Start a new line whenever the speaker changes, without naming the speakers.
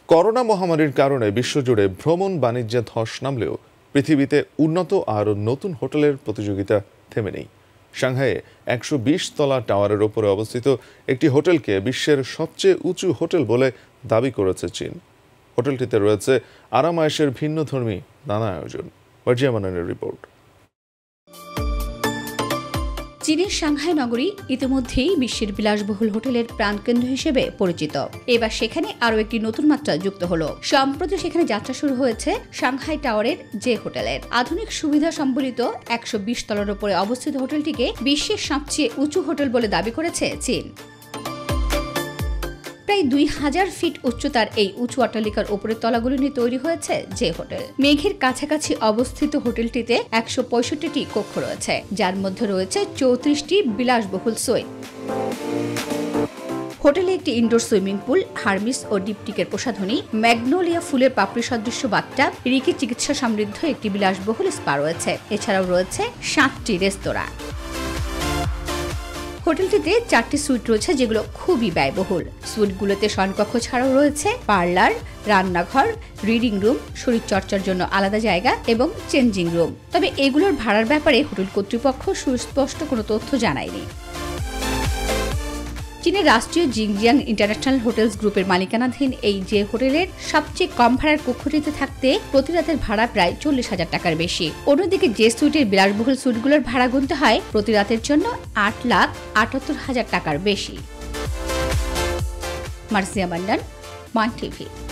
Corona মহামারীর কারণে বিশ্বজুড়ে ভ্রমণ বাণিজ্যে ধস নামলেও পৃথিবীতে উন্নত আর নতুন হোটেলের প্রতিযোগিতা থেমে নেই। সাংহাইয়ে ১২০ তলা টাওয়ারের ওপরে অবস্থিত একটি হোটেলকে বিশ্বের সবচেয়ে উঁচু হোটেল বলে দাবি করেছে চীন। হোটেলটিতে রয়েছে আরাম-আয়েশের ভিন্নধর্মী নানা আয়োজন। ওয়াজিয়ামানের রিপোর্ট।
চীনের সাংহাই নগরী ইতিমধ্যেই বিশ্বের বিলাসবহুল হোটেলের প্রাণকেন্দ্র হিসেবে পরিচিত। এবার সেখানে আরও একটি নতুন মাত্রা যুক্ত হলো। সম্প্রতি সেখানে যাত্রা শুরু হয়েছে সাংহাই টাওয়ারের যে হোটেলের। আধুনিক সুবিধা সম্বলিত ১২০ তলার উপরে অবস্থিত হোটেলটিকে বিশ্বের সবচেয়ে উঁচু হোটেল বলে দাবি করেছে চীন। প্রায় ২০০০ ফিট উচ্চতার এই উঁচু অট্টালিকার উপরের তলাগুলো নিয়ে তৈরি হয়েছে যে হোটেল। মেঘের কাছাকাছি অবস্থিত হোটেলটিতে ১৬৫টি কক্ষ রয়েছে, যার মধ্যে রয়েছে ৩৪টি বিলাসবহুল সুইট। হোটেলে একটি ইনডোর সুইমিং পুল, হারমিস ও ডিপটিকের প্রসাধনী, ম্যাগনোলিয়া ফুলের পাপড়ি সদৃশ্য বাথটাব, রিকি চিকিৎসা সমৃদ্ধ একটি বিলাসবহুল স্পা রয়েছে। এছাড়াও রয়েছে ৭টি রেস্তোরাঁ। হোটেলটিতে ৪টি সুইট রয়েছে, যেগুলো খুবই ব্যয়বহুল। সুইটগুলোতে শয়নকক্ষ ছাড়াও রয়েছে পার্লার, রান্নাঘর, রিডিং রুম, শরীরচর্চার জন্য আলাদা জায়গা এবং চেঞ্জিং রুম। তবে এগুলোর ভাড়ার ব্যাপারে হোটেল কর্তৃপক্ষ সুস্পষ্ট কোনো তথ্য জানায়নি। চীনের রাষ্ট্রীয় জিংজিয়াং ইন্টারন্যাশনাল হোটেলস গ্রুপের মালিকানাধীন এই যে হোটেলের সবচেয়ে কম ভাড়ার কক্ষটিতে থাকতে প্রতি রাতের ভাড়া প্রায় ৪০,০০০ টাকার বেশি। অন্যদিকে যে সুইটের বিলাসবহুল সুইটগুলোর ভাড়া গুনতে হয় প্রতি রাতের জন্য ৮,৭৮,০০০ টাকার বেশি। Marcia Mandan, Mytv।